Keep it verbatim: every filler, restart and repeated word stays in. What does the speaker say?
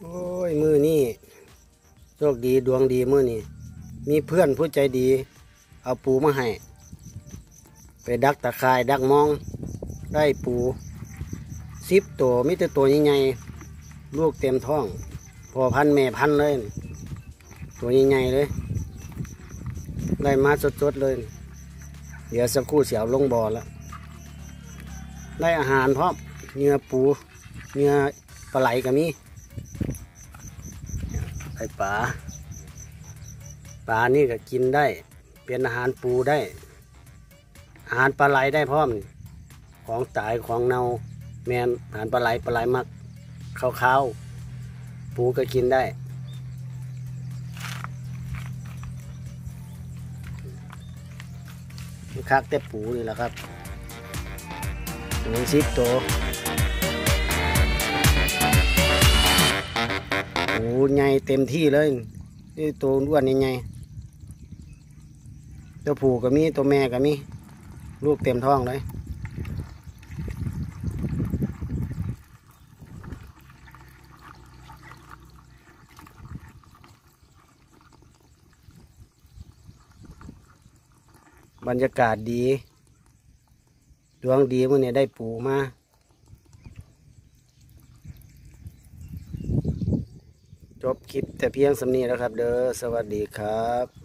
โอ้ยมือนี่โชคดีดวงดีมือนี่มีเพื่อนผู้ใจดีเอาปูมาให้ไปดักตะข่ายดักมองได้ปูสิบตัวมิแต่ตัวใหญ่ๆลูกเต็มท้องพอพันแม่พันเลยตัวใหญ่ๆเลยได้มาสดๆเลยเดี๋ยวสักครู่เสียวลงบ่อแล้วได้อาหารพร้อมเนื้อปูเนื้อปลาไหลก็มีไอปลาปลานี่ก็กินได้เป็นอาหารปูได้อาหารปลาไหลได้พร้อมของตายของเน่าแมนอาหารปลาไหลปลาไหลมักข้าวๆปูก็กินได้คักแต่ปูนี่แหละครับตัวสิบตัวปูใหญ่เต็มที่เลยนี่ตัวอ้วนใหญ่ๆตัวผู้ก็มีตัวแม่ก็มีลูกเต็มท้องเลยบรรยากาศดีดวงดีมื่อนี้ได้ปูมาจบคลิปแต่เพียงสำนีแล้วครับเด้อสวัสดีครับ